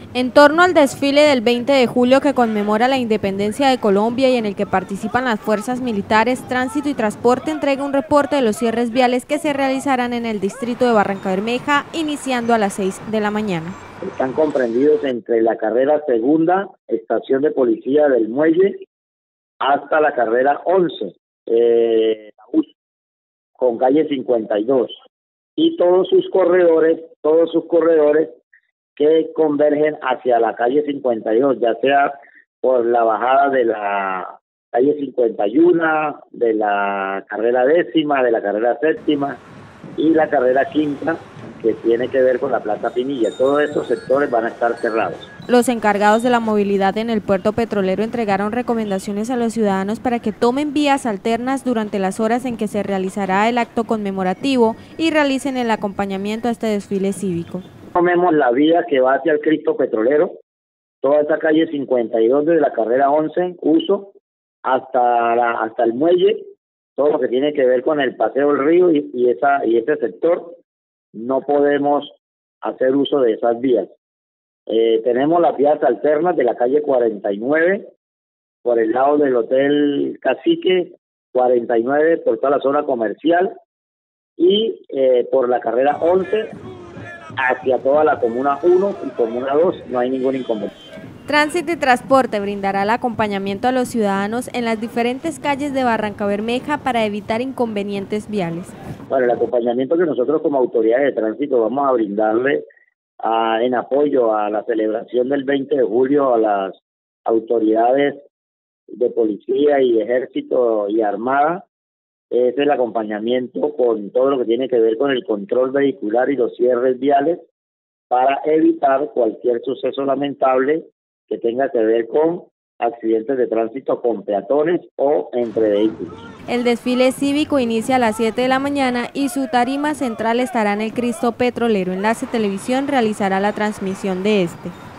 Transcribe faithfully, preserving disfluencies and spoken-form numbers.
En torno al desfile del veinte de julio que conmemora la independencia de Colombia y en el que participan las fuerzas militares, Tránsito y Transporte entrega un reporte de los cierres viales que se realizarán en el distrito de Barrancabermeja, iniciando a las seis de la mañana. Están comprendidos entre la carrera segunda, estación de policía del Muelle, hasta la carrera once, eh, con calle cincuenta y dos, y todos sus corredores, todos sus corredores que convergen hacia la calle cincuenta y dos, ya sea por la bajada de la calle cincuenta y uno, de la carrera décima, de la carrera séptima y la carrera quinta, que tiene que ver con la Plaza Pinilla. Todos esos sectores van a estar cerrados. Los encargados de la movilidad en el puerto petrolero entregaron recomendaciones a los ciudadanos para que tomen vías alternas durante las horas en que se realizará el acto conmemorativo y realicen el acompañamiento a este desfile cívico. Tomemos la vía que va hacia el Cristo Petrolero, toda esta calle cincuenta y dos desde la carrera once, uso, hasta la, hasta el muelle, todo lo que tiene que ver con el Paseo del Río y, y, esa, y ese sector. No podemos hacer uso de esas vías. Eh, tenemos las vías alternas de la calle cuarenta y nueve, por el lado del Hotel Cacique, cuarenta y nueve por toda la zona comercial, y eh, por la carrera once hacia toda la Comuna uno y Comuna dos, no hay ningún inconveniente. Tránsito y Transporte brindará el acompañamiento a los ciudadanos en las diferentes calles de Barrancabermeja para evitar inconvenientes viales. Bueno, el acompañamiento que nosotros como autoridades de tránsito vamos a brindarle a, en apoyo a la celebración del veinte de julio a las autoridades de policía y ejército y armada, es el acompañamiento con todo lo que tiene que ver con el control vehicular y los cierres viales para evitar cualquier suceso lamentable que tenga que ver con accidentes de tránsito con peatones o entre vehículos. El desfile cívico inicia a las siete de la mañana y su tarima central estará en el Cristo Petrolero. Enlace Televisión realizará la transmisión de este.